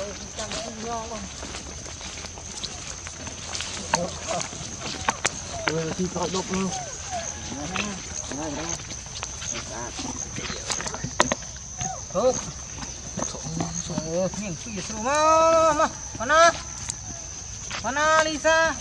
Thì có độc luôn. Tốt. Miếng phi sầu mà. Mana Lisa.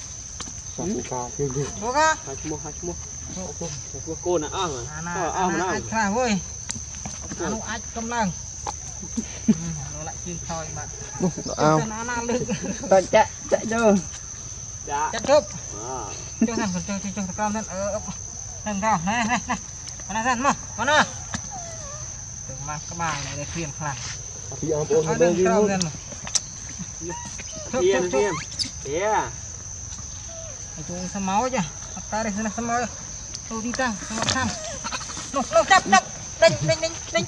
Boga. Hachmo. Cô nè mà. Nó khá thôi. Nó ách cầm lăng. Nó lại chuyên thôi mà. Ao. Chạy đâu. Dạ. Chạy chụp. Cho thằng cho con thân thằng thằng này. Mana thân mà. Mana. Đừng mang cái bài này để khuyên khẳng. Thì ông ôn ở đây đi luôn. Thêm. Yeah. Chúng xem máu chứ. Ta đây xem máu. Tôi đi tăng, xem máu thăm. Nó đập. Đánh.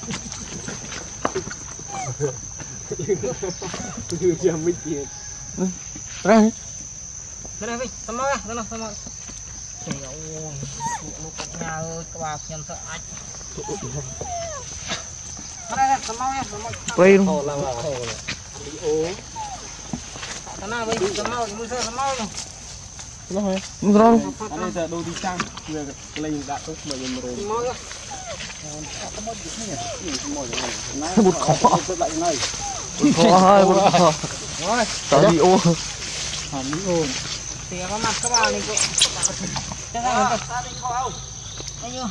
Chưa chưa mới chuyện. Ra. Đây này, xem máu á, xem máu. Trời ơi, lúc nhà ơi, các bà nhân sợ ách. Đây, xem máu nha, xem máu. Quay luôn. Khổ là bị ốm. Xem nào bây, xem máu, muốn xem máu rồi. Rồi. Rồi. Anh ấy giờ đôi đi sang, lên đã tốt mà dùng rồi. Máu rồi. Một khó. Lại này. Khó hơi một khó. Rồi. Tao đi ô. Đi ôm. Thì có mặt các bà này cô. Thế nào Ta đi không? Đây chưa?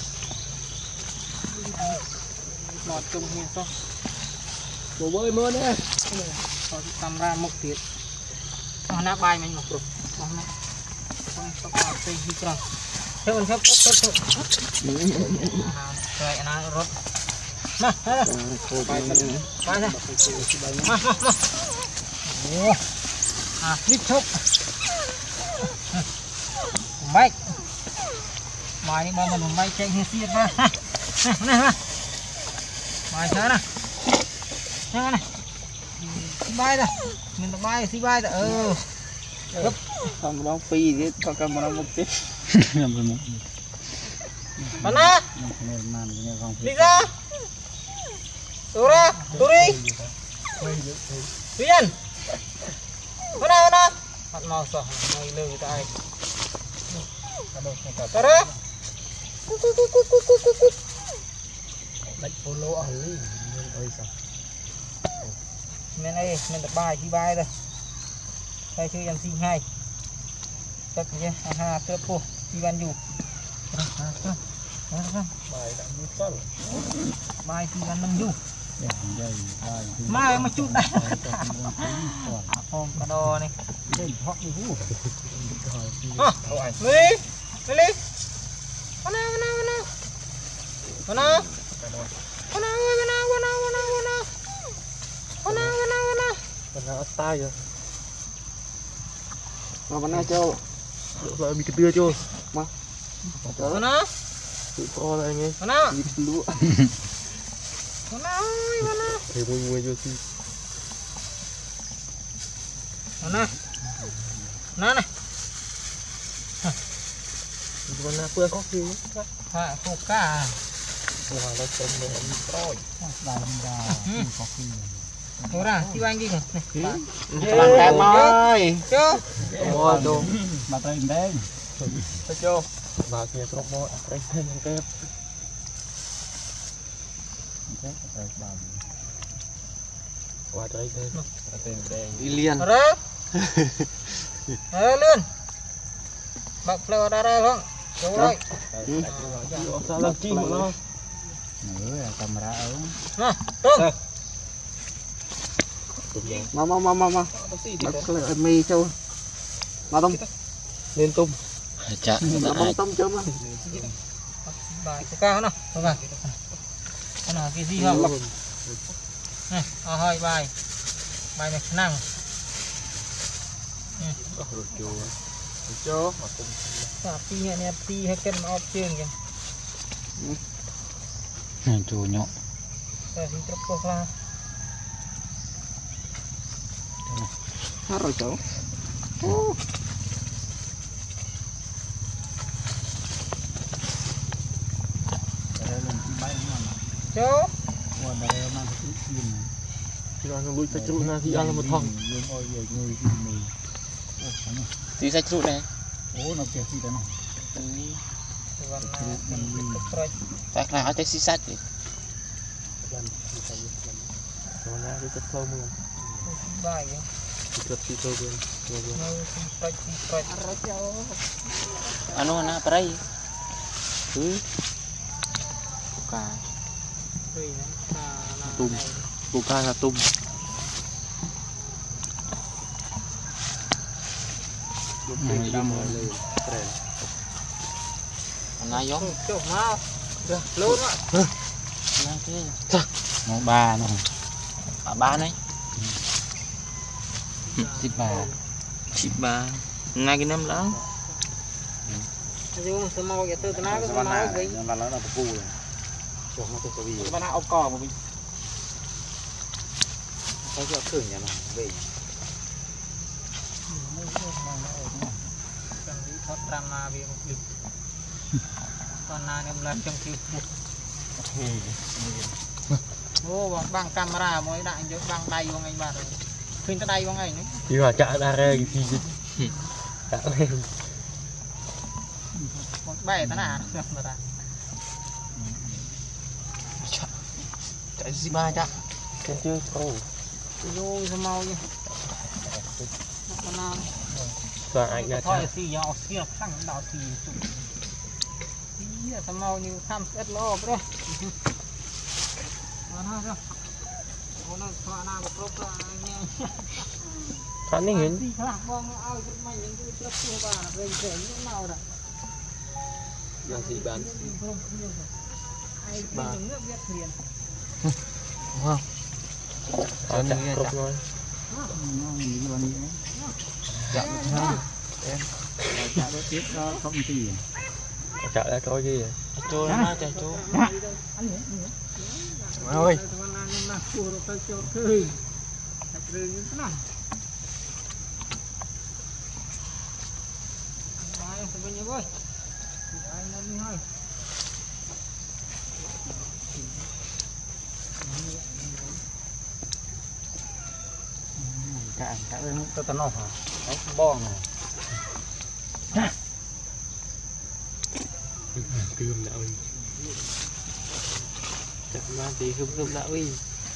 Lọt chung nghe sao? Bố bơi mưa nè. Có cầm ra một tiết. Nó nắp bài mình một rồi. Không có cái gì cả. Thế mình chấp. Rồi nó rốt. Mà, đây. Bài này. Mà. Ồ. Clip chụp. Máy. Máy này bao mình máy chạy xiết ra. Này. Máy thế này. Này. Bay rồi. Mình tập bay xí bay rồi. Gấp. Không nó phi thế, có cầm nó một tí. Mana? Đi ra. Tôi đi. Viên. Mana? Mặt màu sỏ, mày lừa người ta ai. Tao ra. Đánh polo ở lý. Ôi sao. Nên đây, mình tập bài khi bài đây. Đây chơi em sinh hay. Tất nhiên, tớp cô, khi ban dù. Bài đã như cỡ. Bài khi ban năm dù. Mai mà chút đây. Ôm cả đò này. Lý. Mana? Mana tay rồi. Mà bạn cho. Rồi bị cái đưa cho. Mà. Mana? Tự co lại nghe. Mana? Lúa. Mana? Thầy mua cho xin. Mana? Này. Bạn phương có gì? Khô cả. Wow, nó trông nó rồi. Thôi ra, chị anh đi kìa. Làm em ơi. Chưa? Ôi đồ. Mà tay đen. Thấy chưa? Bà kia trộm môi, đây thêm kẹp. Qua đây thêm. Đi liền. Rồi. Lên. Bật lửa ra đây không? Đúng rồi. Sao làm chi mà nó? Nữa camera ống. Nè, tung. Mà. Bật lửa mì cho. Mà tông. Lên tung. Chà. Mà tông chấm á. Bài của cao nào. Không à. Cái nào cái gì không? Này, hơi bài. Bài này năng. Cho. Tí này tí hay cần ốp chương kìa. Chủ nhọ. Đây thì trục cục là. Hát rồi cháu. Chú. thì nó lui sạch trụ na thì ăn là một thòng tí sạch trụ này nó kẹt gì đó chắc là cái xí sạch đi nó ra cái chất thơm luôn bài chất xí thơm luôn anu na parai cả tum buka là tum nó giống chụp mau luôn á nó ba nó ba này chip ba ngay cái năm lớn dùng sơ màu vậy tôi nói cái màu vậy nó là cù rồi chuột nó tôi bị nó ốc cò mà mình có cái cứng nhà nó bị thoát drama vì một lịch còn nào em làm trong kịp ô bằng camera mới đại chứ bằng tay của anh bạn khuyên tới đây của anh ấy thì mà chả ra đây thì đã lên bẻ thế nào cái gì ba chắc cái chưa câu vô sao mau nhỉ và anh đã thôi xì nhỏ xì thằng đào xì sao mau như tham rất lo đấy nó thoa nào một lúc nghe hắn નહીં gì khác bong ao rất may những cái chất xưa bà về rẻ những nào đó là gì bán ai những nước biết liền không chặt cục thôi chặt em chả có tiếp cho công ty chặt đã có gì vậy trôi nó chạy trôi ơi cả tôi tao nổ hả đấy bong này cơm đã ơi chặt ma tí cơm đã ơi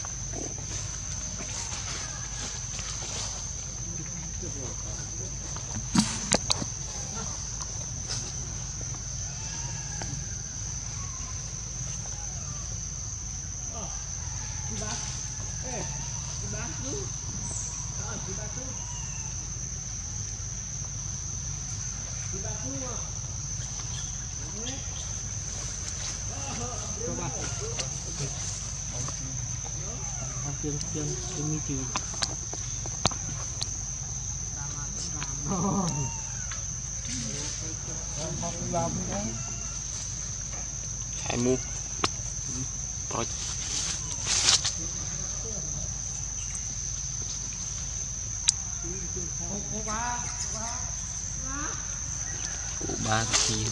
chân mi trừ hai mu rồi cụ ba thì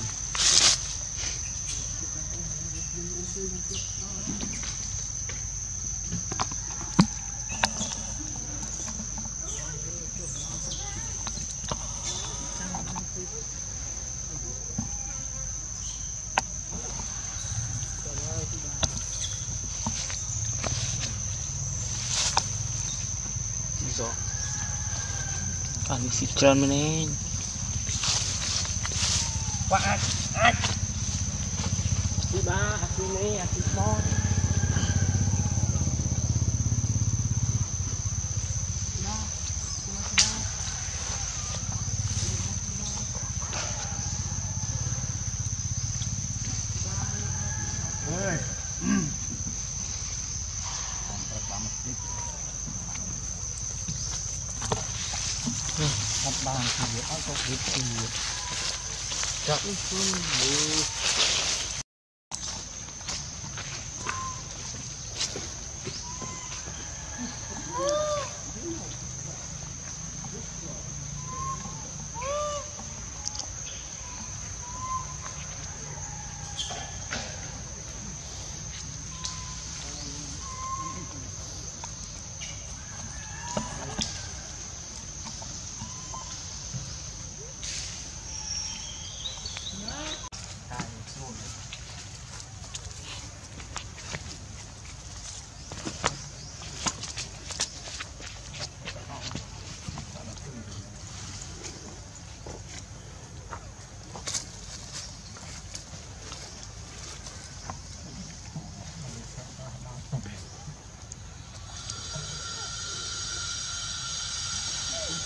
gió ăn xịt trơn mới nên quá đi ba đi này đi món bàn thì áo có biết gì chắc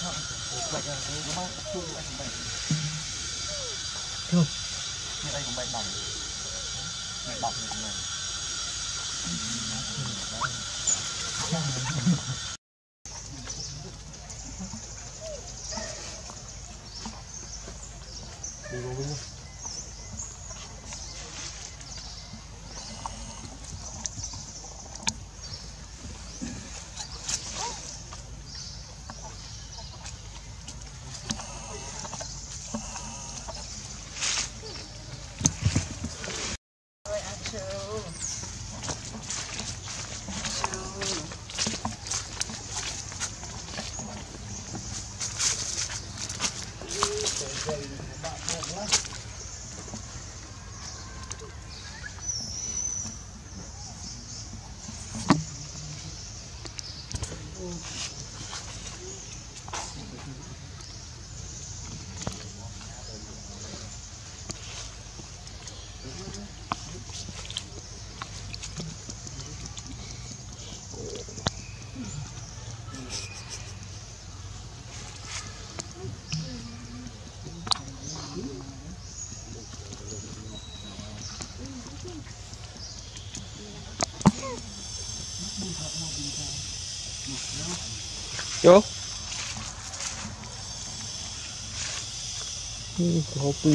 Vô. Có pin.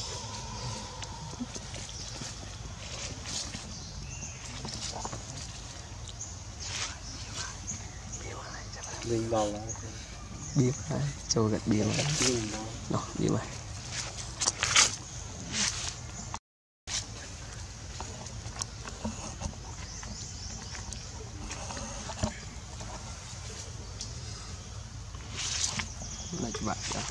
Mình vào là Biếc này, cho gạch biếc này. Đó, biếc này. Này các bạn đó.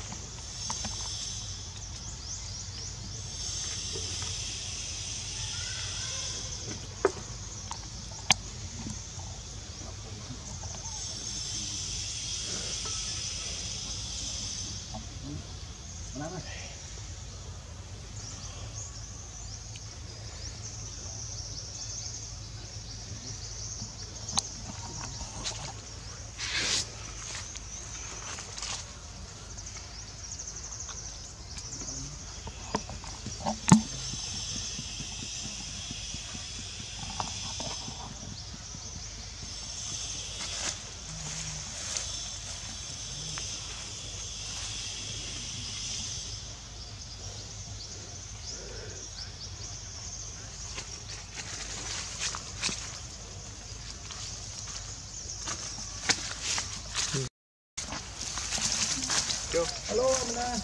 Alo mình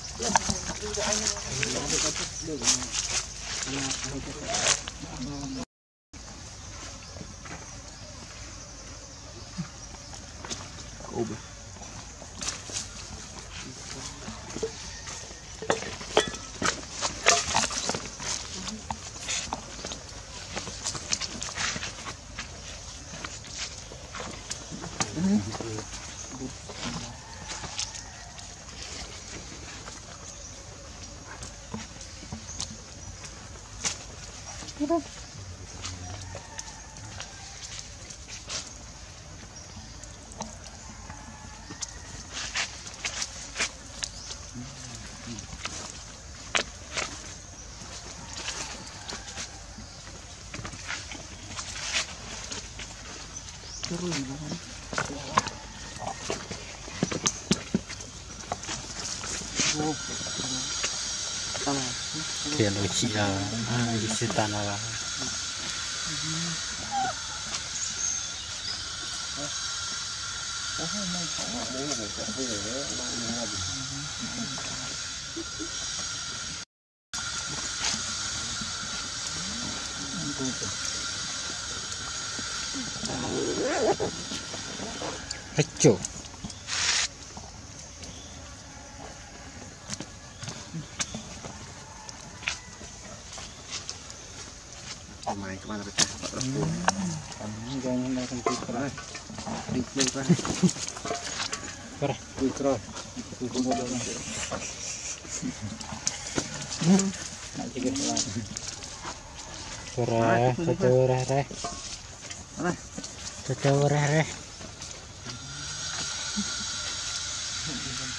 Tiền của chị là xe tàn là hết chỗ. Mai kemana pecah? Jangan datang ke keras. Di keras. Keras. Di keras. Itu modal. Nak cikgu keras. Keras, keras reh. Mana? Keras reh.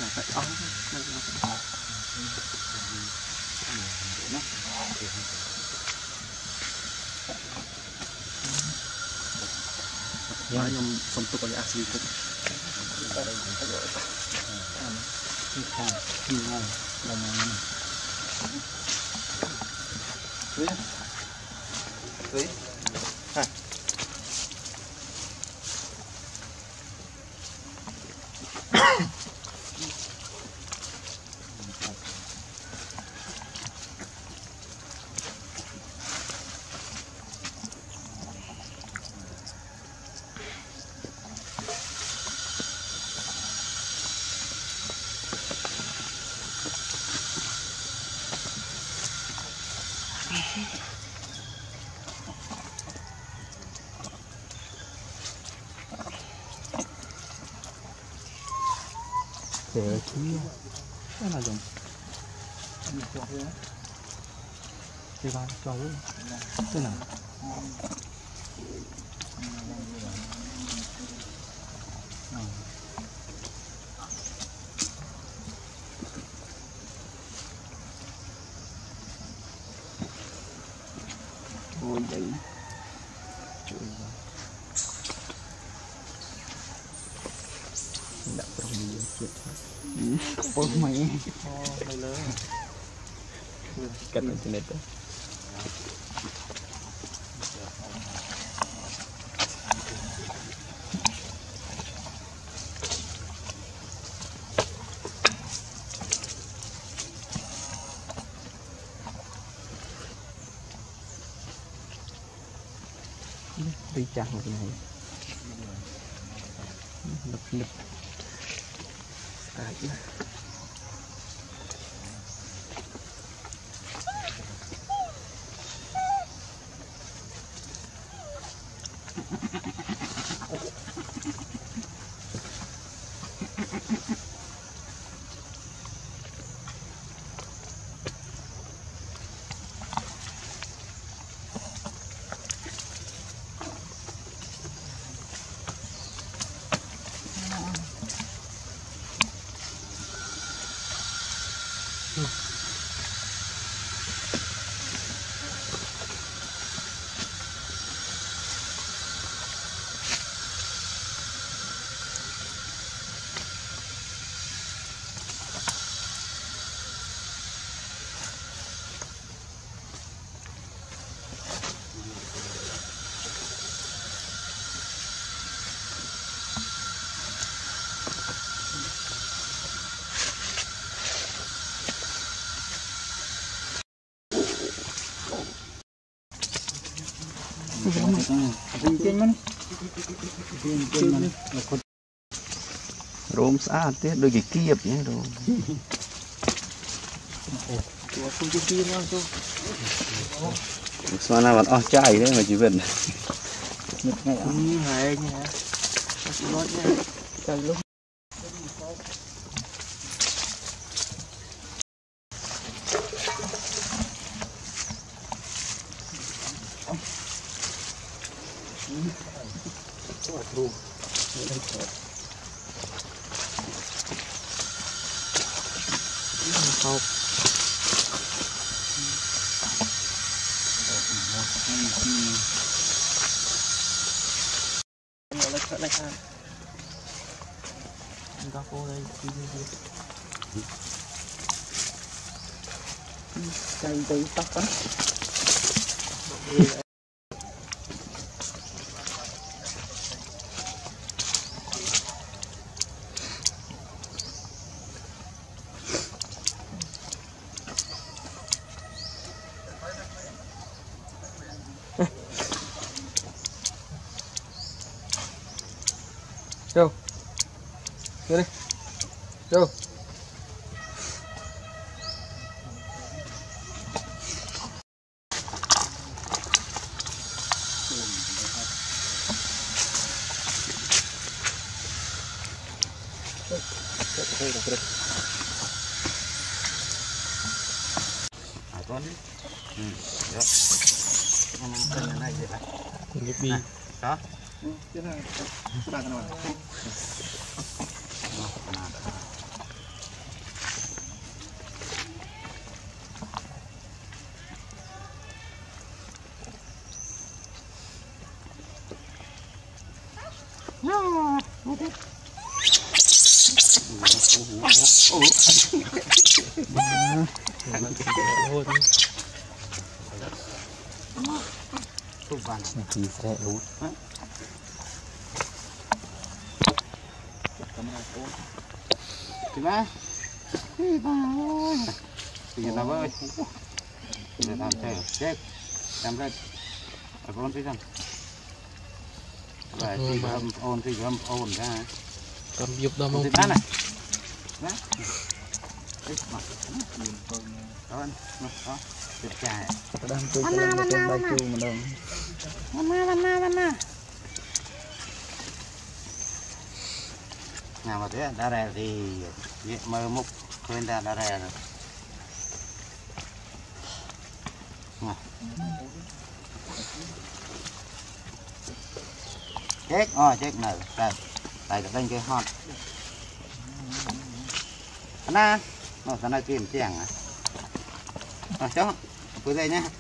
nhom sông tục ở asli tục cái nào dùng cái ba cho luôn cái nào ôi vậy đã trong đi chuyện ôi mày mày lớn cắt ở trên net đó đi chặt một cái này nực nực rôm xa thế đôi cái kia nhé đồ sao nào vẫn chai đấy mà chỉ cần hay nha chai lúc không cây tí tóc á Vô. Vô đi. Vô. Con đi. Được. Cái này vậy này. Đi. Đó. Cái này. Cái nào. thì sẽ lút Kìa thì người ta ơi để làm chơi chết làm ra ở con tí rằng vậy thì ôn thì ôn ra cầm dục đâu thì mông bán này đó đó được chài đang chơi cái một cái bài chu mà đâu nào mà thế đa rè thì mơ múc khuyên ra đa rè rồi chết chết nở đây đây là cái hot na nó sẽ nói kiếm chèn à cháu cứ đây nhá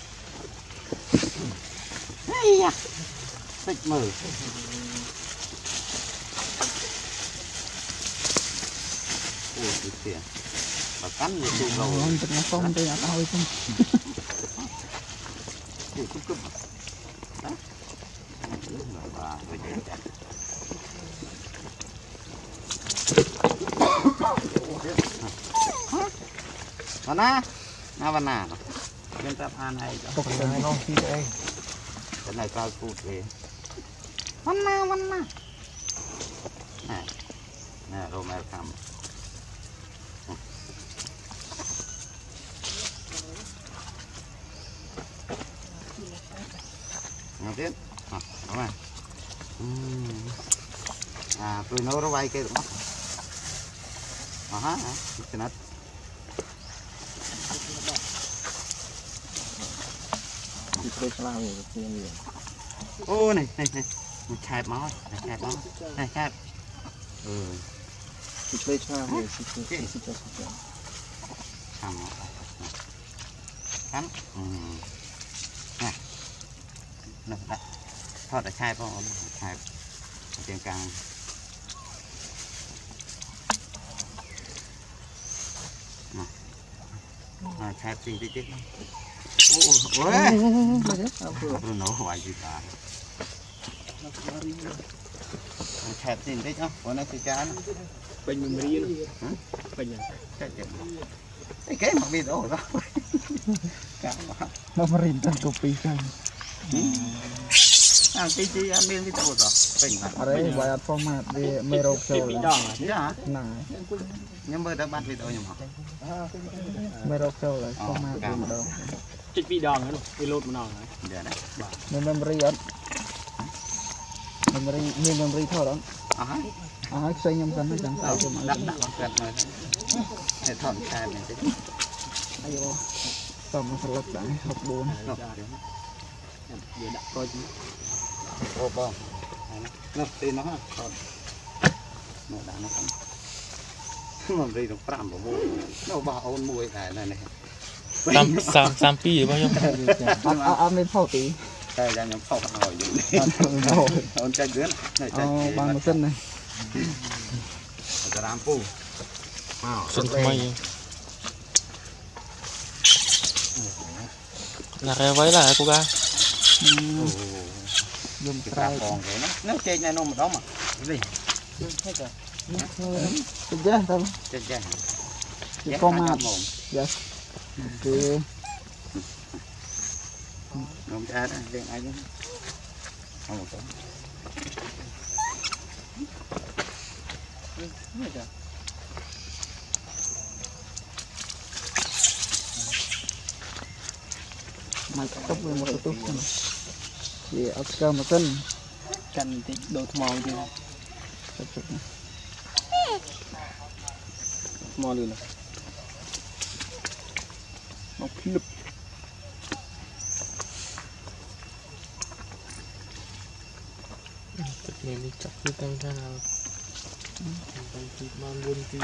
thích mờ ôi cái tiền và cắn như tu gầu ngon thật nó không tôi đã thôi không thì cúp cúp đó và với mana mana bên tập an hay tục này không khi đây cái này cao cụt về mana nè rồi mẹ cầm nghe tiếp đúng rồi tôi nấu nó bay cái đó hả cái nát ô này một chai máu này chai chơi cho người cắn này nó thọt ở chai phong chai trên càng chai tinh tích ôi nó nổ hoài gì cả chai tinh tích không nó chỉ chán bình mình đi bình cái mà bị đổ ra nó mà rìn tăng copy sang cái chi ăn miếng cái đổ rồi bình ở đây bài format về mê rô show là nè nhưng mà đã bắt video nhưng mà mê rô show là format về mà đâu chích bị đòn nữa bị lột mà đòn đấy nên memory ấn memory thôi đó xây nhầm cân nó chẳng sao cho mà đặt cân rồi để thọn chai này chứ ayo xong nó sẽ lật lại học buồn để đặt coi chứ ô bom nó tin nó còn nó đã nó không mà đi nó phạm vào môi nó bảo ôn môi này này sam pi gì bao nhiêu ăn lên phao tí đây là nhóm phao hỏi gì ôn chơi dưới này bằng một chân này làm pu xuân mây là cái váy là cô ga dùng cái còn cái nó trên này nó một đó mà gì chết đâu trên con mà dạ thì không cha đó đen ai chứ không một cái mày cắt với một chút thì ốc cơ một cân cần thì đồ màu chứ màu luôn màu clip mình đi chặt cái tay ra nào mang buôn kia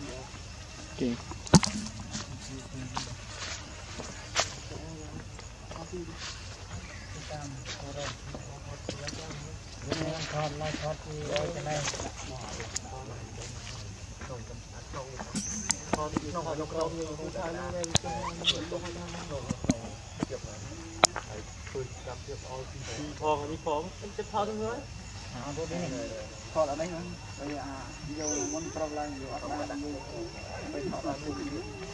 Thọt ở đây nữa. Bây giờ vô món trâu lan vô ở đây vô. Bây thọt ở đây.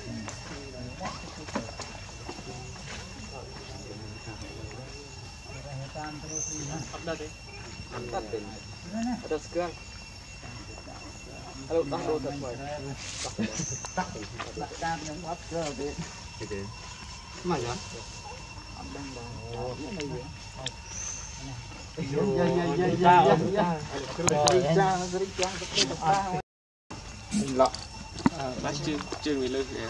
Ada sekarang. Halo, dah dua tak boleh. Tak Cam những bắp cơ đi. Mà nhá. Ông đang bò. Này vậy. Lọ. Bác chưa người lớn kìa.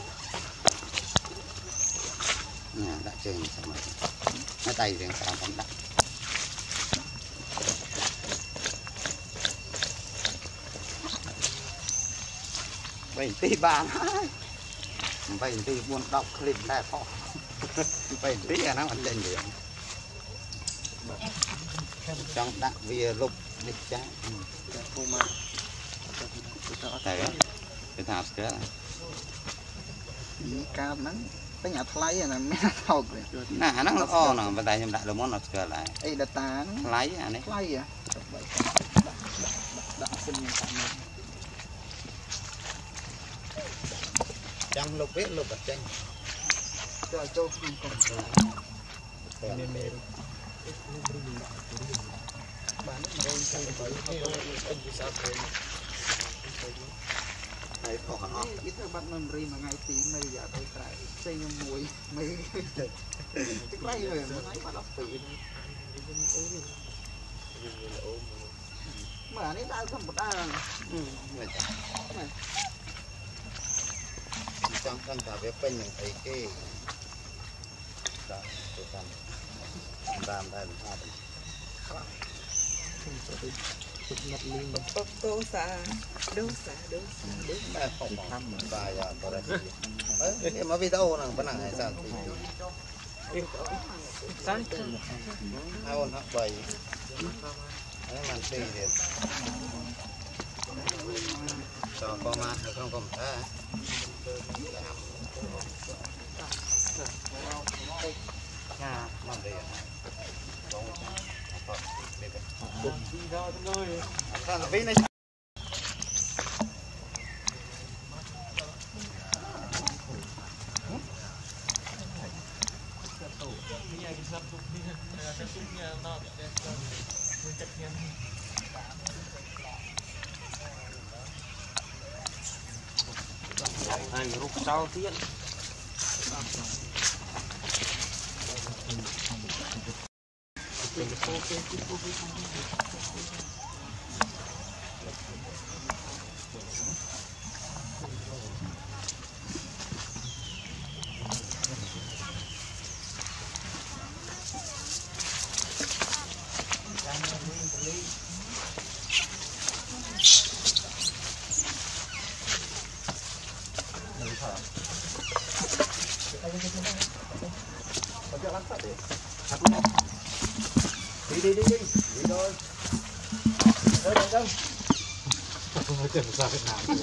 Nè, đã chơi sao mà. Nó tay riêng sao không đắt. Vậy tí bàn. Vậy tí buồn đọc clip lại phó. Vậy tí là nó lên điện. Trong đặng vì lục địch trái. Tại cái thảo sữa. Cam nắng. Cái nhà thay này mẹ thọc rồi. Nè, nó o nè, bên đây em đặt được món nó sữa lại. Ê đặt tán. Lấy à này. Thay à. Đã xin tạm này. Trong lục biết lục bật tranh. Cho châu không còn. Này khó hả? Ít thôi bắt mình ri mà ngày tí mày giờ tôi trải xây nhung mùi mày cái lấy rồi nó lấy mà lọc tỉ mà này đã không một ai Trong thân ta biết bên những thấy cái đó tôi làm đây là hai dosa mẹ không và giờ tôi đây ấy mà video nào vẫn là ngày sao thì hai con hấp bầy ấy màn xì thì cho con mát được không còn thế làm gì này Anh rút sau tiên. đi thôi đâu không tìm ra cái nào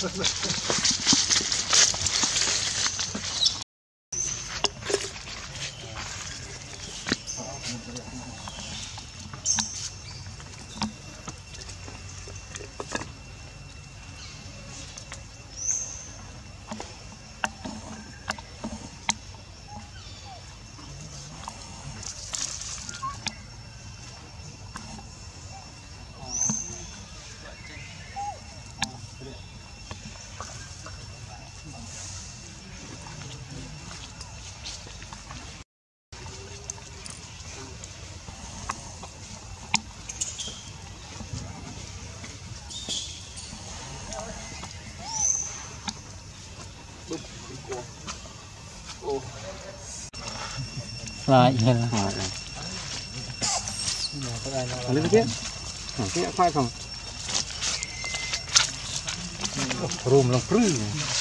lại lên cái khoai không rùm lòng prư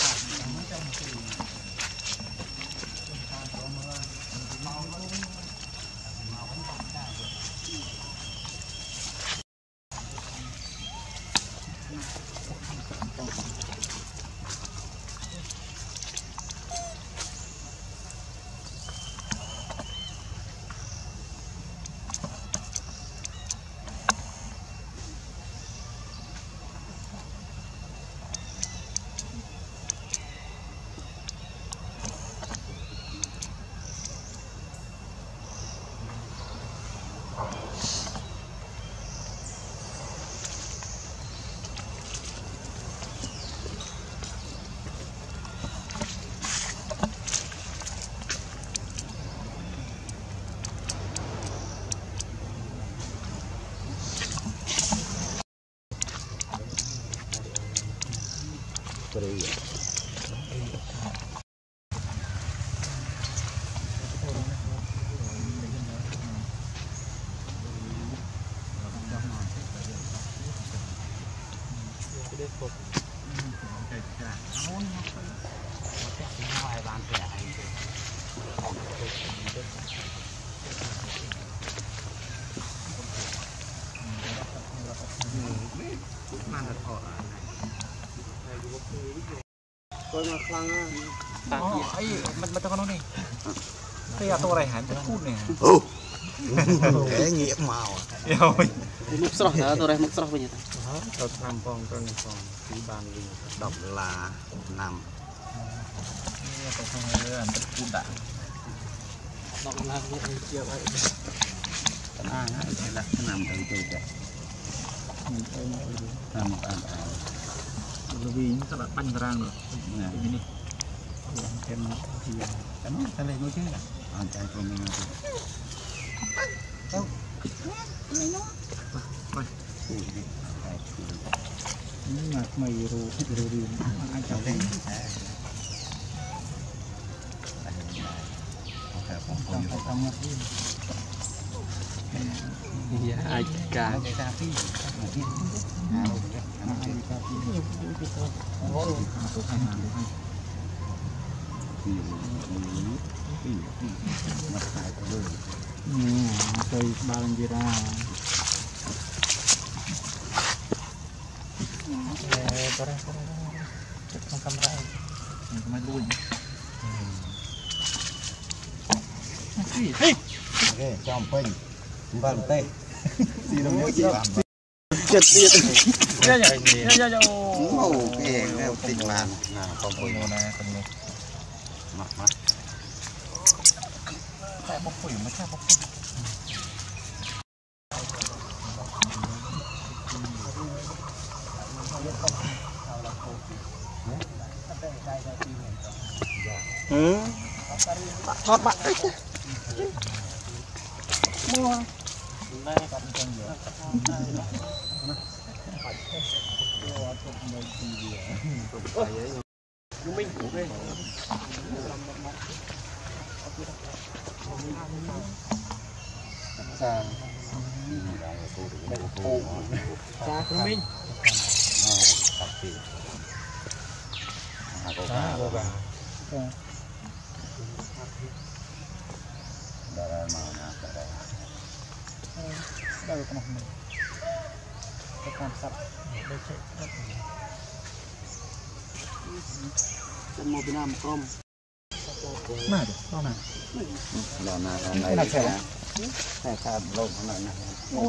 coi mà khăng á ấy mình cho con đi bây giờ tôi này hẳn cút nè để nghĩa màu rồi mục sọc hả tôi đây mục sọc bây giờ tôi làm con tí bàn đi đọc là nằm tôi không hay ăn tất cút đã đọc là những chiều ấy là nằm từ từ chạy nằm một ăn bởi vì những các bạn banh rang rồi cái này em thì cái nó ta lên nói chứ anh trai của mình đâu nhưng mà mày rồi anh chào lên ai cả cây ba lần gì ra không camera máy đuôi ok trong pin vâng tê đi đâu mỗi chị làm chết tiệt ngủ cái em tình làm không có nô nè không nô mặt tại bọc phổi mà sao bọc phổi thoát bạn mua mình cũng đây xa xa của mình đâu có mình cái cảm sắp đây chạy chân một Việt Nam một con mà được con nào là này là sẽ xa lộn này này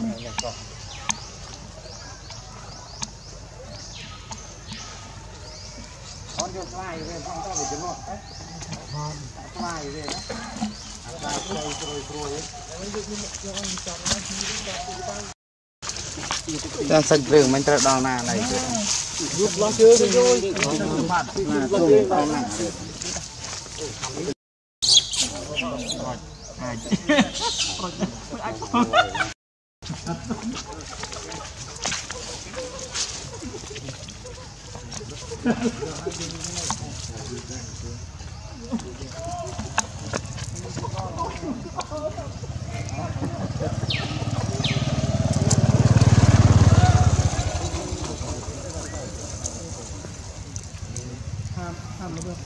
con vô fly về con to về chân ngọt đấy fly về đó đang sạch rừng mình trở đào nà này giúp lo chưa rồi mặt là chung đào nà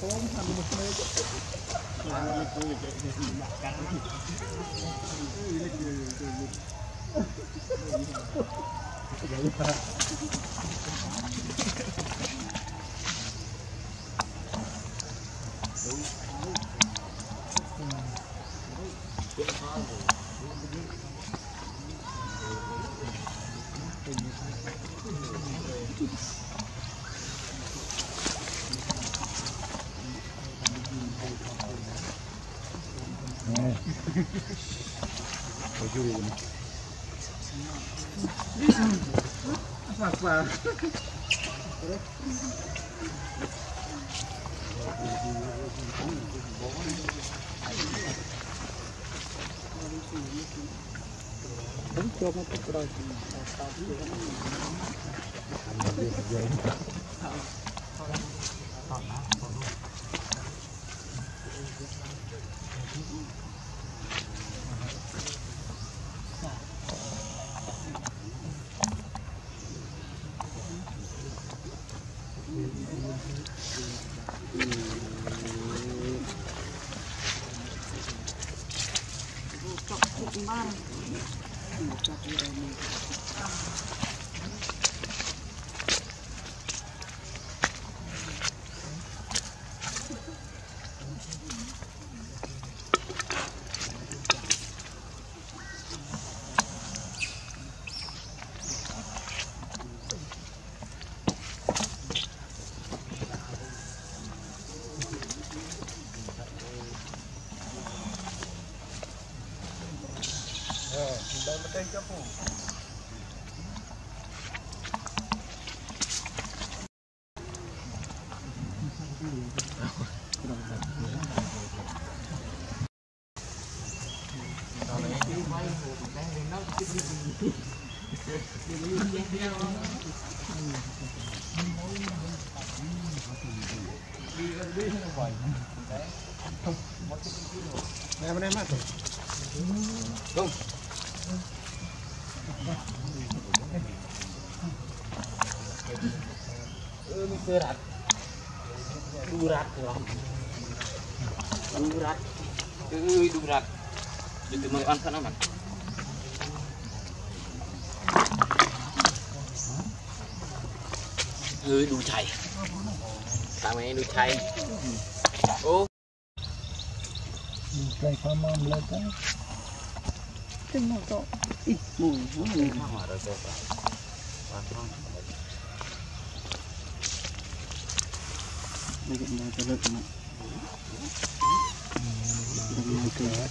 Durat. Itu mau ăn kan aman. Đu chay. Tao mày đu chay. Ô. Cây khoa mâm lên cái. Trên một chỗ. Ít mùi nó mùi. Mà rồi rồi. Bây giờ này cho lực mà. Đừng nói cười.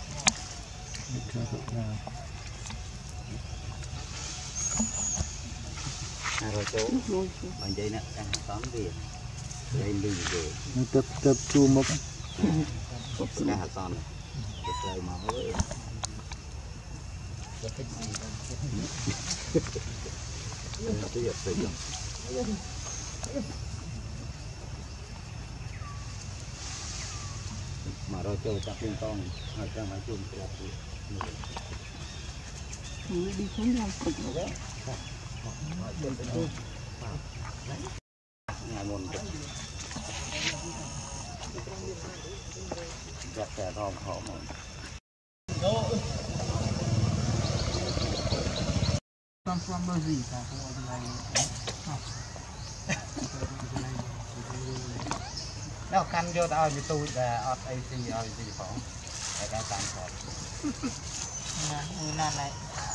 Rồi chỗ bằng dây nè đang tóm về dây lì về Tập chu một đang hạt son này trời mà hơi mà rồi chơi chặt lên con rồi cho máy chun Đi xuống làm cực rồi. ngày muôn chặt kẻ thòng khó mà From bao gì cả nó căn vô tao như tôi là ở gì phỏng để ta tạm phỏng nè này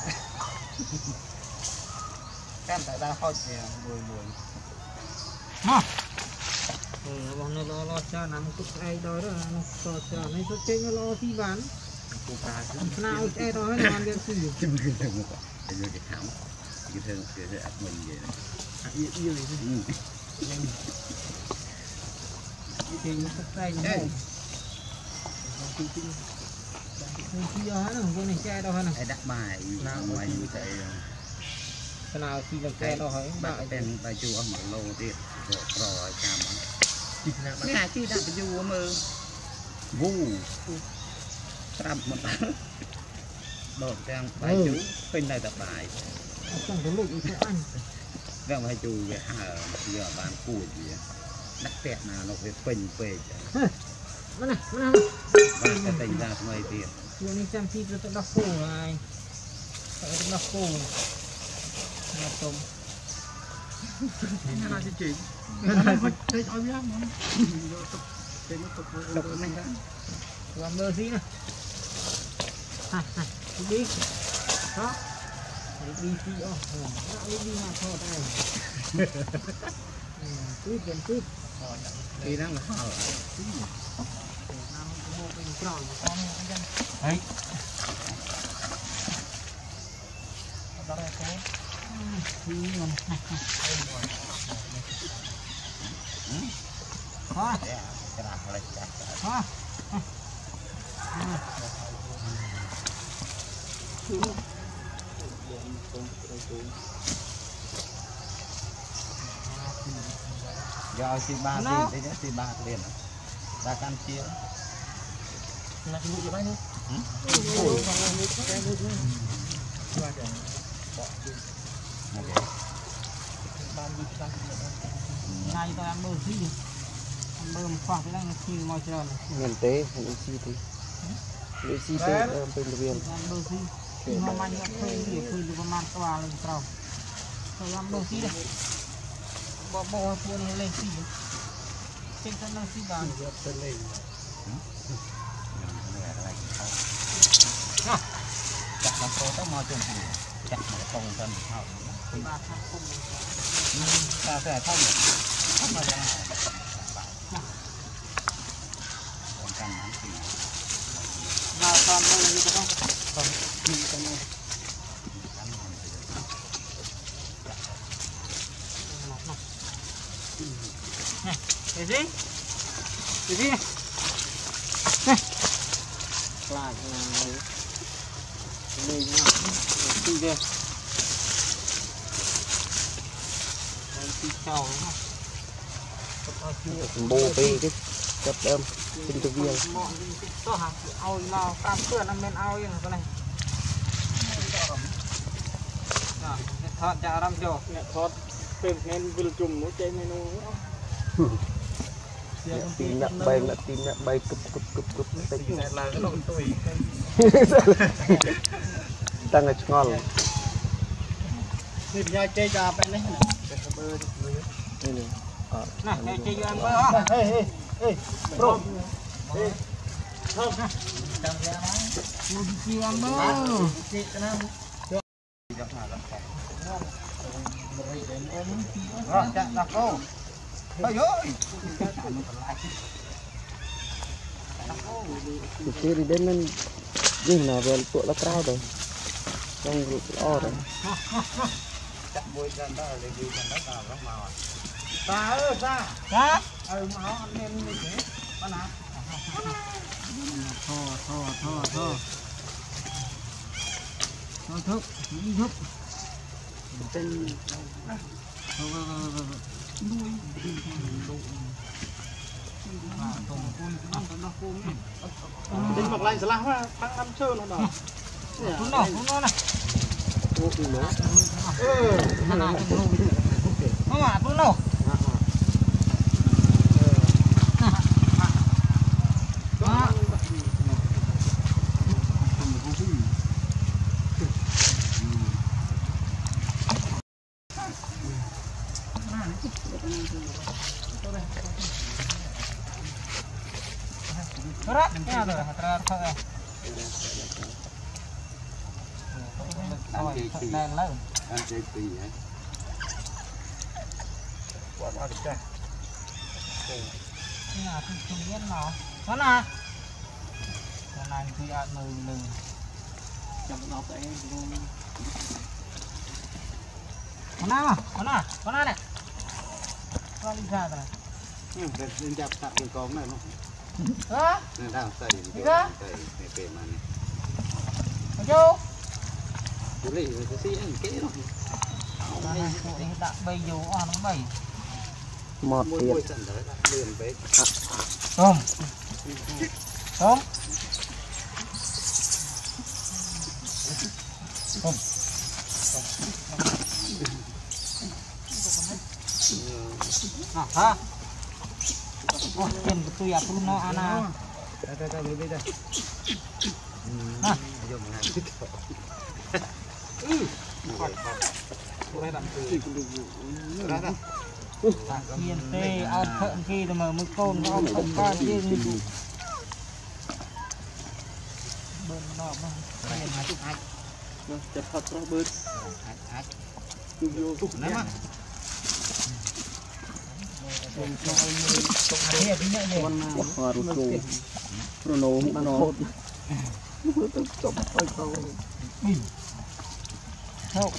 căn tại ta hơi gì mùi nó bọn nó lo cho nằm chút ai đó nó cho này chút chơi nó lo thi ván nào ai đó nó ăn được gì cái khám cái thằng cái ác mình vậy này yêu thì nó chút tay nó khi đó nó không này chơi đâu hả đặt bài ngoài như vậy cái nào khi làm xe đó hỏi bạn bên bài chu ở một lô tiền rồi chạm cái này chứ đặt chu ở mơ vu trầm một đột trang bài chú bên này tập bài trong cái lụi sẽ ăn vâng bài chu về giờ bán cùi gì đặt tẹt nào nó phải phình phê Mana mana. và cái tình ra mấy tiền Yang ni cantik tu tak dapur ai. Tak dapur. Macam. nó chỉ chuyện nó thấy oi lắm mà độc này đó Làm bơ gì nè. Ha ha. Đi. Đó. Đi đi ô. Đi mà thôi đây. Tiếp gần tiếp. thì đang là Đấy. Thôi. Thôi. do si ba tiền đấy nhá si ba tiền ba cam chia Là cái vụ gì bay nữa. Này tôi ăn bơ gì? Ăn bơ một khoảng cái đang chiều môi trường. Nguyên tế hay oxy thì oxy tế bên viên Ăn bơ gì? Khi mà mình thuê đượcประมาณ qua lên trâu. Tôi ăn bơ gì đây? Bỏ phun lên xì. Trên thân nó xì bàn. chặt nó tô tới môi trường chặt nó tông thân thao Ba thằng cùng. ta sẽ không không mà ra còn cần ăn gì Nào còn bơ gì không? không đi cái này Cái gì? Cái gì? Lại là đây nhá. Đi đây. Đây đi chào nhá. bô bê cái chất đơm trên cái viên Có hả? Ao nào cam cửa nó men ao yên cái này. Nào, thọt chả làm cho. Thọt tên nên vừa chùm mỗi trên menu. tìm nặng bay cụp tính là cái đội tuổi tăng ở ngon thì nhà chơi trà bên đấy đây này Này, để chơi vô ăn bơ hả? Bro. Không. Mua đi chiều ăn bơ. Chị cái nào? rồi chặt đặt cô ôi ơi thực tế thì đến nên nhưng là về tụi nó cao rồi trong vụ o rồi chặt bôi chân đó là gì chân đó vào nó màu Xa ơi, xa. Hả? Máu ăn lên như thế. Con nào? Thô. Thôi thức, đi thức. tên đến một lần sẽ làm quá băng năm chơi nó đỏ Cũng nổ này. vô kỳ nó Không à, cũng nổ. Berat, ya tuh, berat thôi. Đèn lên. ăn chơi tì ấy quá ba được chưa Nhà thì chung biết nó. Nó nè. Cái này thì ăn lừ. trong nó cái Con nào này. Con đi ra rồi. lên chặt chặt cái con này nó Hả? nên đang xây Đi ra. cái bề mặt này Ở chỗ? cái gì cái gì anh kế rồi Đây đã bay dù nó bay. một môi tiền môi sần đấy liền với Tôm. Hả? tiền của tôi à tôi nó ăn à Đây bây giờ. ha Dùng này. tiền tê ao thợ kia mà mới côn nó không có tiền bên nó mà tiền chặt thật ra bớt Ném á. thế thì nhẹ nhẹ hoa rô rô nổ nó chọc hơi câu đâu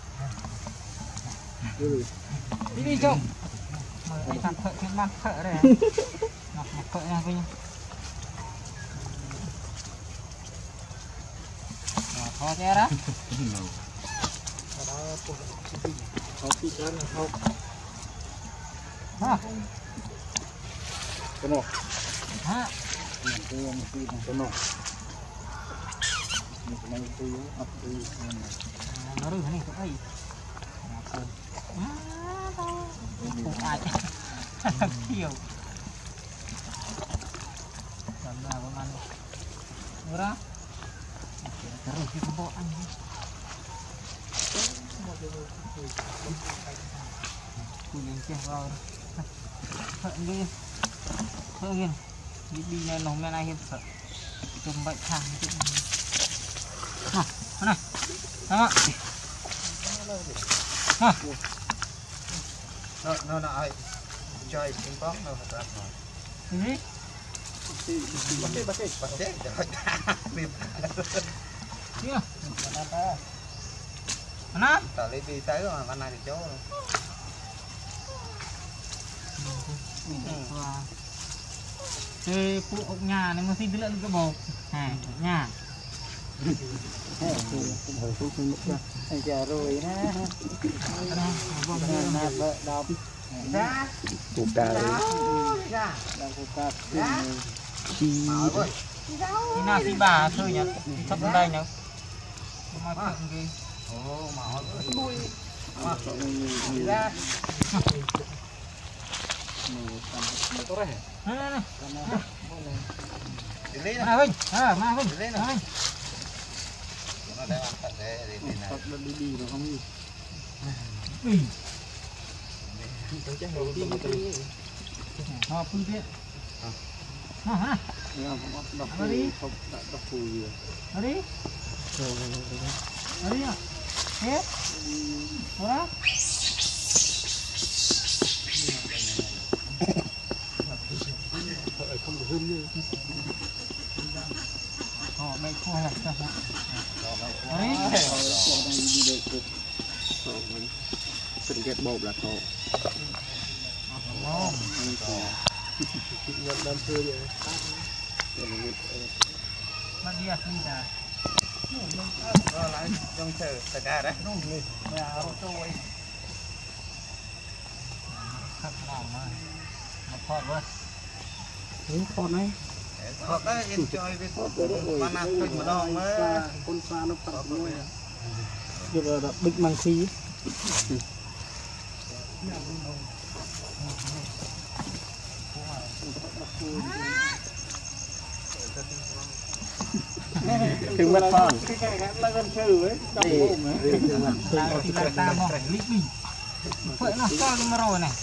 đi chồng mời anh thằng thợ chuyên ban thợ đây này thợ nha vinh khó che đó không khi chán là không ha cái nọ ha cái nọ nó được này cái gì không ai nhiều làm nào con ăn nữa rồi thì không bỏ ăn cùi lên kia vào thợ đi đi lên nồng lên ai hiện sợ chùm bệnh thang này đó Nó ai chơi ping pong nó phải gì bắt chết chưa nó tao lấy đi tới mà anh này thì chỗ chơi phụ ốc nhà này mà xin tư lượng cái bột nhà anh già rồi ha vợ đọc cụ cà đang cụ cà chi thì nào thì bà thôi nhá sắp đến đây nhá mà chuyện gì ra mà Vinh mà Vinh nó đang ăn thật đấy thì nào đi rồi không đi họ phương tiện hả nó đi nó đi nó đi à thế đó không được hơn nữa họ mày không hay là sao đấy đi được sự ghét bột là họ đâm thưa vậy mà đi à đi à lại trong chờ tất cả đấy nhà rồi tôi thật lòng mà thọt quá con ấy hoặc là enjoy với mà ăn thôi mà đo mới con pha nó tập nuôi giờ là big mang xí đừng bắt con cái là con sư ấy thì là ta mò lít mình vậy nó sao mà rồi này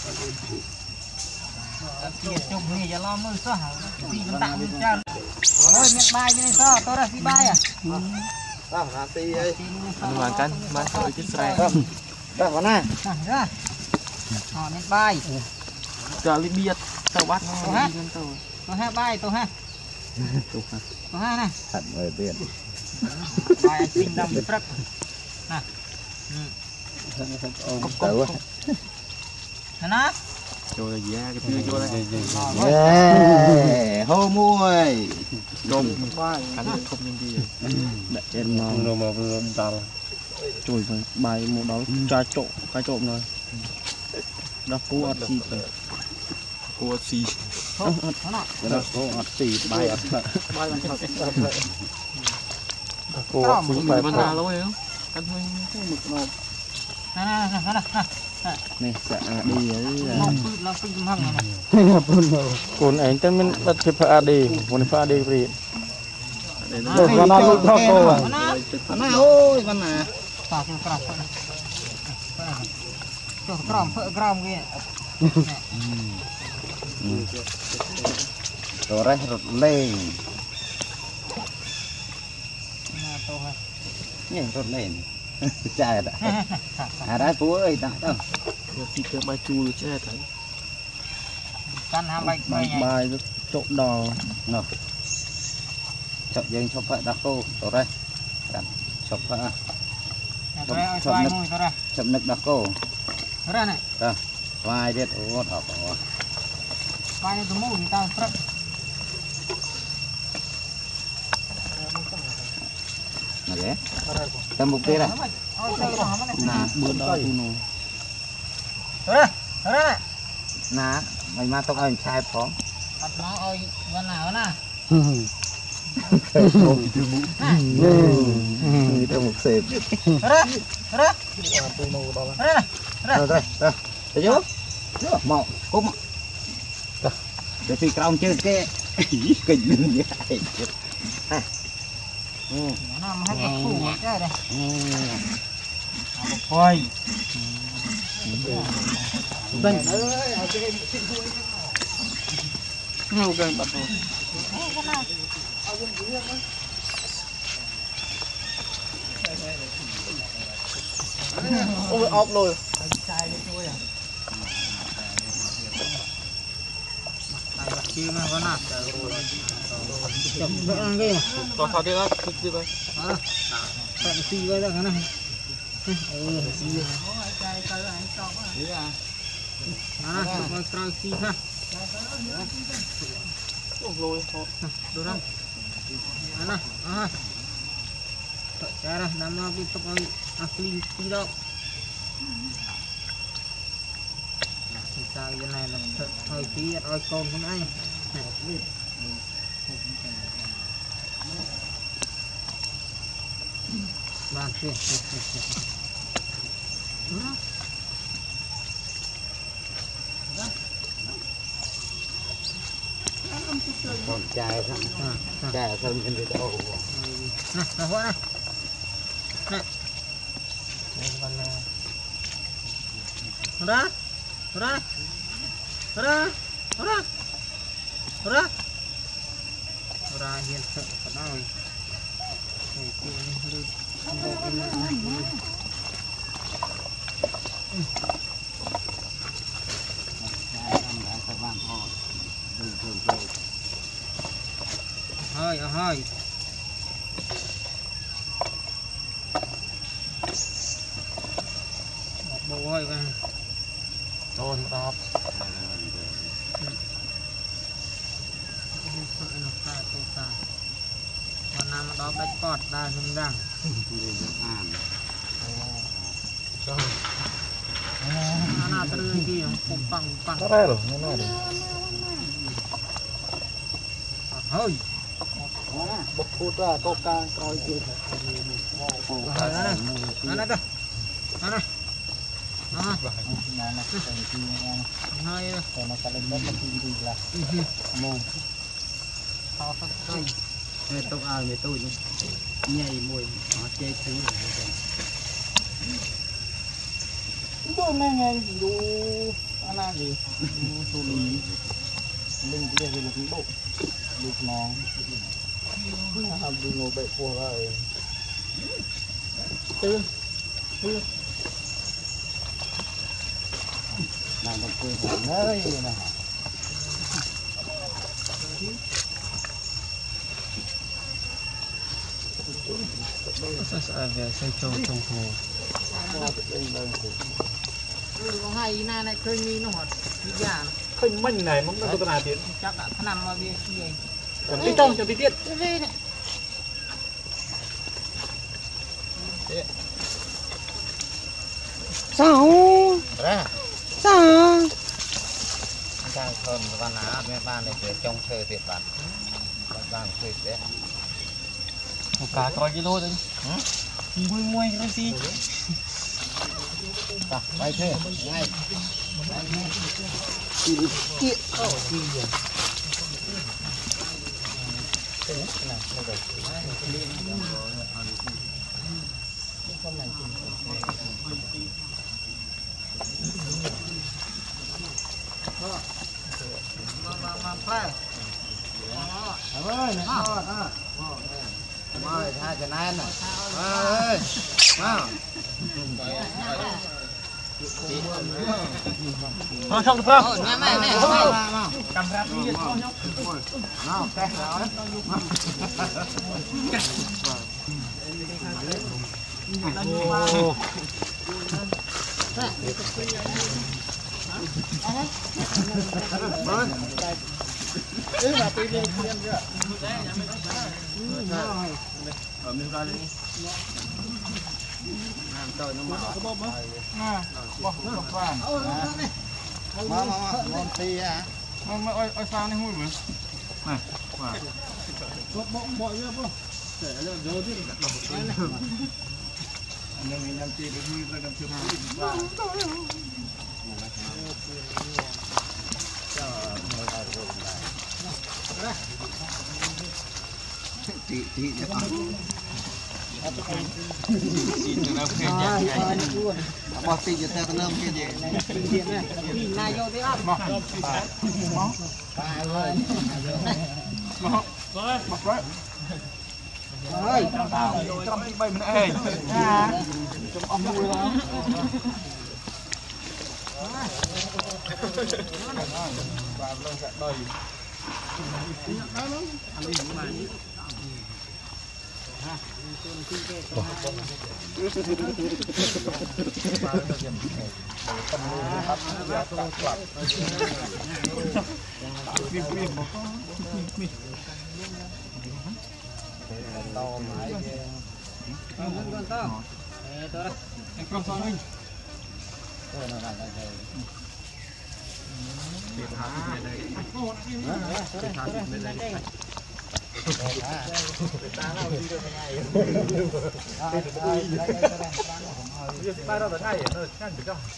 tiền chụp này giờ lo mưa sao thì mình tạm mình cha ôi miệng bài như này sao tôi ra phi bài à hả tí ấy mà canh mà thôi chứ sai đó vào nè ra họ miệng bài cho đi biết tao bắt nó đi lên tao tôi ha bài tôi ha này thật người tiền bài anh sinh năm rất nè tử nó cho là gì cái chưa cho đây hô muôi gồm anh không nên gì đặt trên nó mà vừa tao trời ơi bài một đó cái trộm rồi đó cú ọt gì rồi cua xì đó cú ọt gì bài ọt bài bằng thật cú ọt gì bài mình là lỗi không anh thôi mực nộp nè này sẽ đi ấy nó phun hăng này cồn ấy tên mình đặt chụp phá đi muốn phá đi vậy được con nó lúc đó cô à nó ôi con nè tao cho cọp cho cọp kia rồi đây rụt lên nhìn rụt lên chạy đã đã phú ơi đã đâu thì cái bài chui chứ thấy căn ham bạch bài rất trộn đò nó chọn dân cho phải đặc cô rồi đây chọn phải chọn nước đặc cô ra này vài biết ô đỏ vài cái mũ thì tao rất này tầm mục tiêu này nà bữa đó tu nô nà mày mà tao anh trai phóng nó ơiวันnào nè người ta một sếp ra rồi thấy chưa mọc cúm để phi còng chơi cái kịch đừng vậy nó hết cái phủ cái đây ôi bên ngầu gần bắt rồi ôi ốp rồi chưa mà có nạp chậm vẽ ăn cái mà có đi đó đi vậy tận xì với ra cái này xì nó coi coi xì ha rồi đồ răng nè cái này nằm nó bị tập asli tí đâu sao cái này là hơi tí rồi con không anh bàn kia còn trai sao trai sao mình đi đâu nè là hoa này nè ra hiện sợ cả đời hơi một bộ hơi về rồi đó วันน้ำดอกได้ปอดได้หนึ่งดังน่าตรึงกี่ปุ๊บปังปังได้หรอไม่ได้เลยเฮ้ยบกพูดว่าก็กลางคอยกินนั่นน่ะนั่นน่ะhơi แต่ในการเล่นมันดีละโมง to thật đây người tao ao người tôi nhảy mùi nó chơi thứ tôi nghe dù anh là gì tôi đi linh cái gì là cũng độ được ngon làm gì ngồi bậy phù rồi tư làm một cười nơi này sao về xây trâu trong hồ có hay na này khơi mi nó hoạt đi già khơi mình này mong nó có nào tiền chắc là nằm vào bia kia còn tí trong cho tí tiết sao ra sao anh trai thơm và ná mấy ban này để trông chơi tuyệt vời ban tuyệt đấy một cá coi kilo đấy mui mui cái gì Bay thế, ngay. Ơi, hai cái này nè. Ơi. Wow. Thôi xong được không? Cầm ra đi. Nào, cái đó. Ngon tì à? Ôi sao này hôi mà. Này, quả. Mọi người không? Để là dấu chứ. Anh em làm chi được như là làm chưa Chị chắc bỏ tì cho ta nơm cái gì Này vô thế á. ơi, trong cái bay mình ê. Trong ông vui lắm. Vào lên cả đầy. to mãi Con sao anh? Ba đâu ngay rồi, ngăn được không?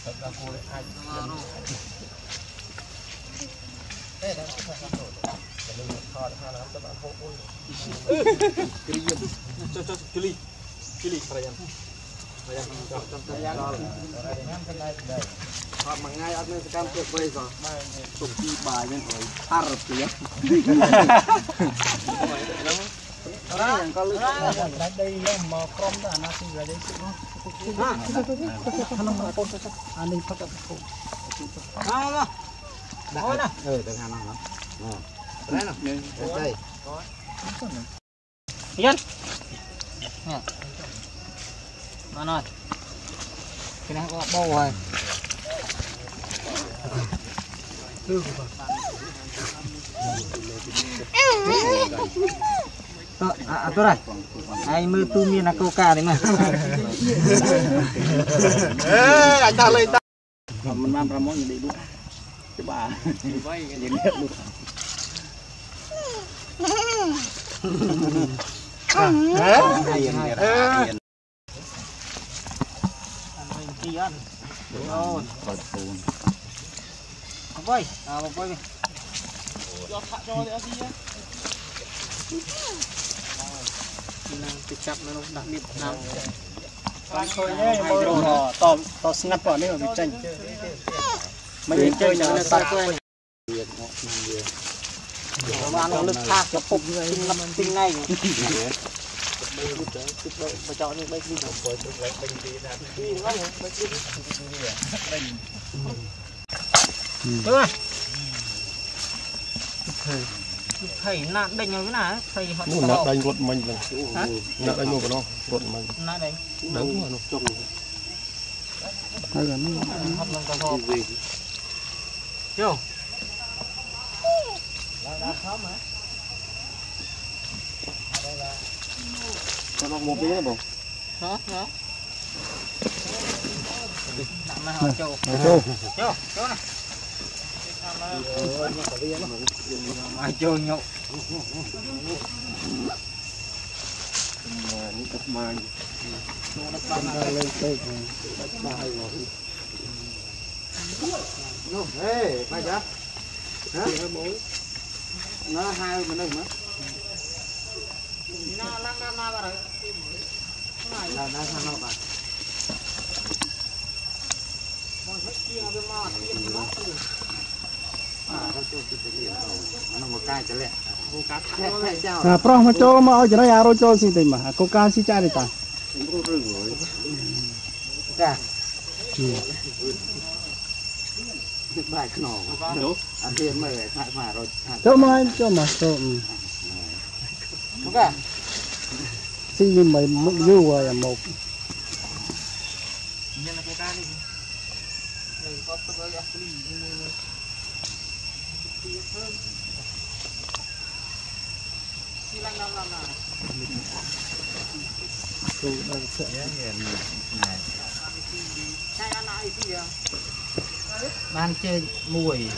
Chili Ryan. Mangai ada sekarang ke bezo. Tungki banyak oi. Harap ya. Orang yang kalau đây lên mà from đó nó thì là đây nó. Anh đi phát được không? Không. Thôi nè. Đừng ăn nó. Đấy nào. Đây. Yên. Nè. Nó rồi. Cái này có bầu rồi. Tôi này. Anh mơ tu miên là câu ca đấy mà. Ê, anh ta lên ta. Mình mang ra món gì đi luôn. Cái bà. Vay cái gì biết luôn. Rồi. Vay, vay. Cho thạ cho để gì á? Chặt nó đặc biệt nào. Thôi nhé, to ngắt vào đây mà bị chanh. Mình chơi là sao quên. Mà nó lực thạc nó phục tinh ngay. Mà chọn những bánh đi một phối sức bánh đi ra. Đi nó bánh đi. Thôi. Thầy nạn đánh như thế nào thầy họ Nó đánh rột mình là. Hả? Nó đánh một cái nó, rột mình. Nạn đánh. Đánh mà nó trông. Hay là nó hấp lên cả hộp. Chưa? Nó một tí nữa bố. Hả? Nặng mà họ châu. Châu này. Ai chơi nhậu. Mà đi cặp mai. Nó lên cây. Đất ba hay rồi. ê bây giờ hả nó hai mình đừng nữa na lang na ba rồi là đang sang đâu bạn con hết kia nó mà kia nó nó cho cái gì nó một cái cho lẹ cô cá pro mà cho mà ở chỗ này aro cho gì thì mà cô cá xí cha đi ta dạ bài khổ anh thiên mời lại mà rồi cho mà cho đúng cả xí gì mày mất dư rồi một nhân là cô cá đi đừng có tôi gọi ban chơi mùi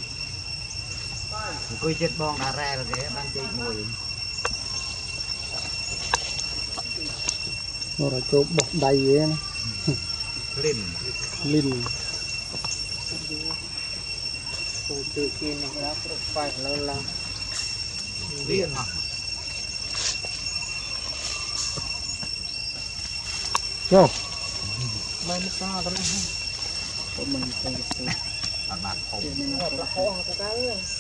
coi chết bong đã ra rồi thế ban chơi mùi rồi chỗ bọc đầy vậy linh tôi tự kia này nó phải lâu lắm điện hả vô mấy sao đó mình không bạn bạn không là khó của cái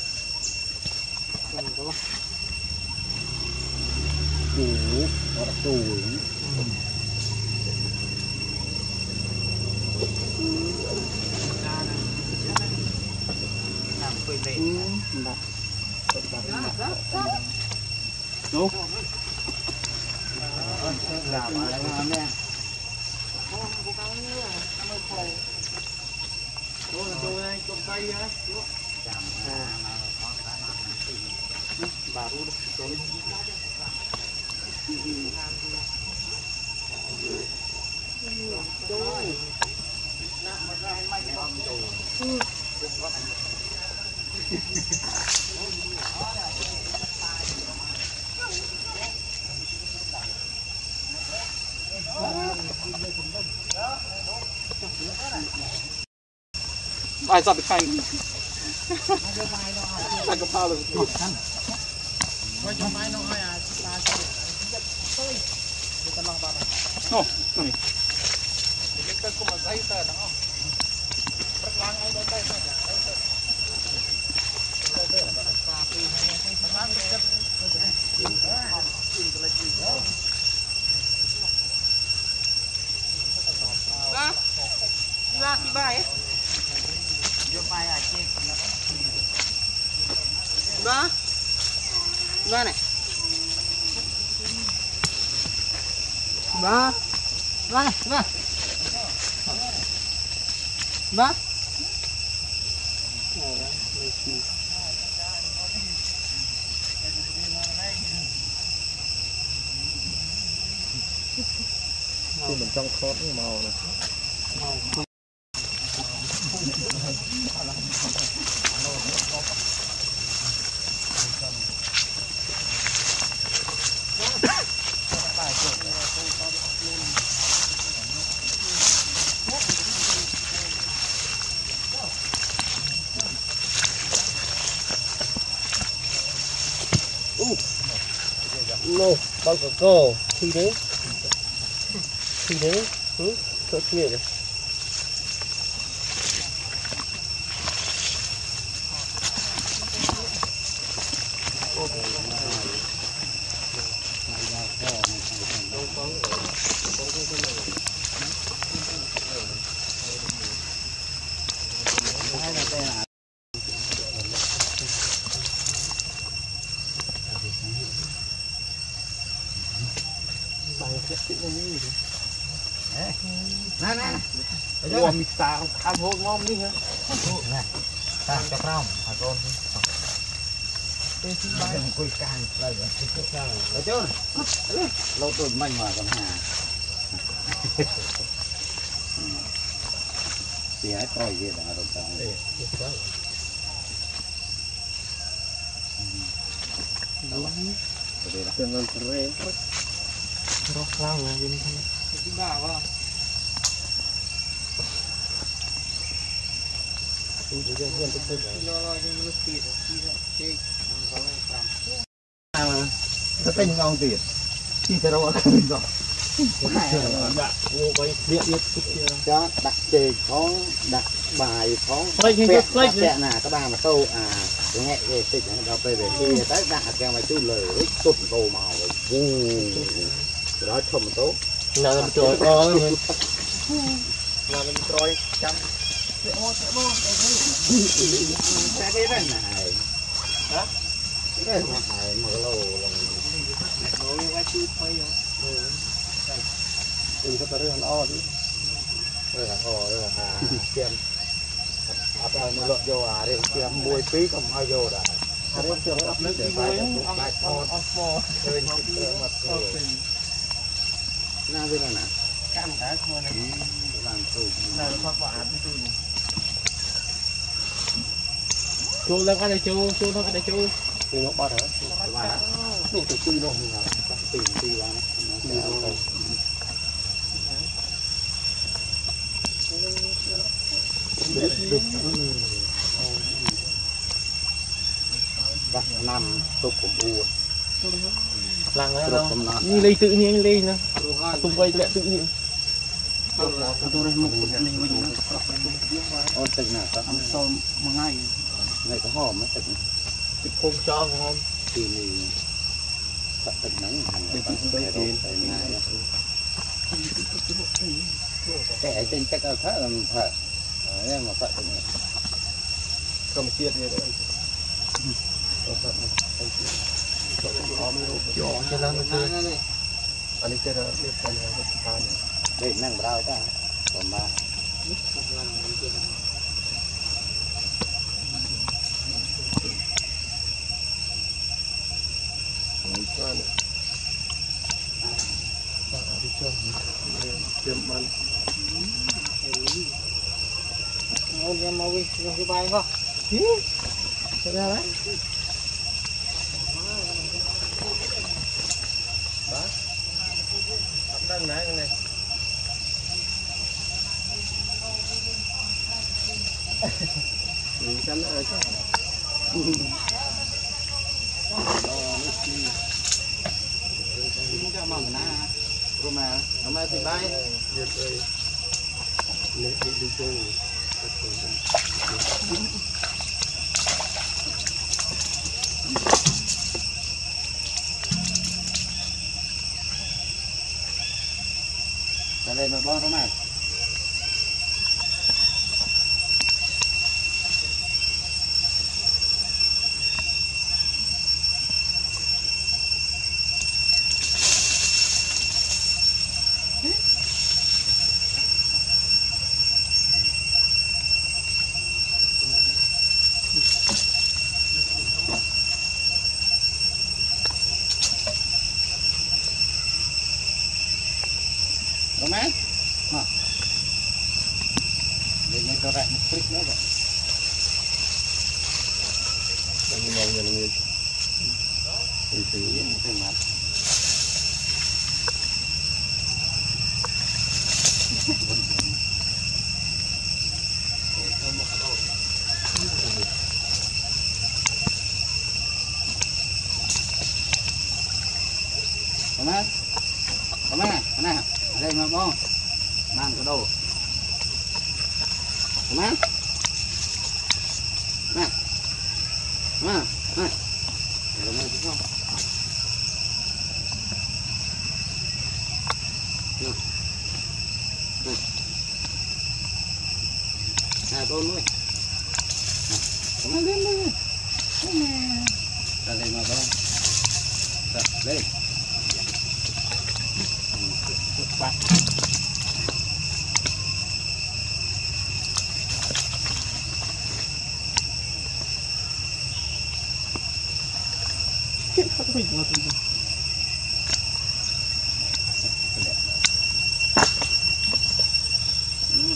nó đã tù làm quên về đúng làm ở đây nè ai sao bị canh canh cái phao được quay cho máy nó ai à ta tôi người ta lo vào ô này cái cũng mà giấy tờ đó rất láng ấy đấy tay ra thì bài ấy vô bài à chị ba ba này ba ba này ba ba thì mình trong khót màu này lô bao cờ cổ thì đấy cỡ kia này nè nè ủa mít ta không hôn ngon đi hả ta cho không hả con đừng quỳ càng đây rồi chứ lâu tôi manh mà còn hà thì hãy coi gì đã rồi ta jangan keren rok lang ya gini kan di bawah nó tinh ngon tiệt khi ta đâu có rồi cho đặt chè có đặt bài có vẹt nè các bạn mà câu nghe về tịch nó về khi tới đặt kêu mà chú lời tụt cầu màu đó không tốt là làm trôi to lắm làm trôi chăm cái này này hả cái này mở lô là nói qua chú thôi đừng có tới o đi rồi là o rồi là kiềm apa mà lọt vô để kiềm mùi phí không ai vô đã không có trường ấp nước để bài thon rồi mặt na bên này cam cá thôi này làm tủ này nó khoác quả với tôi chú lên cái này chú nó cái này chú thì nó bao đó đủ từ từ rồi là tìm đi vào bắt năm tục của bùa làng đấy đâu như ly tự nhiên ly nữa tung quay lại tự nhiên ôn tình nào có ăn sâu một ngày ngày có hòm nó tình không cho không thì mình thật tình nắng để kẻ trên chắc là khác là phải mà phải không chia gì đấy cho nó chơi anh đi chơi đó để năng rau ta còn mà Ngồi em mau đi, cái bài không? Thế ra đấy. đó đang nãy cái này cắn ơi chứ mỏng na rồi mà nó mai thì bay đi chơi lên mà bon đó mà có mấy để ngay cho rạng một clip nữa vậy từ từ mặt có mấy này đây mà bông mang cái đồ có mấy nè nè nè rồi này không nè con nuôi có mấy lên đây ra đây mà bông đây bắt Hãy subscribe cho kênh Ghiền Mì Gõ để không bỏ lỡ những video hấp dẫn.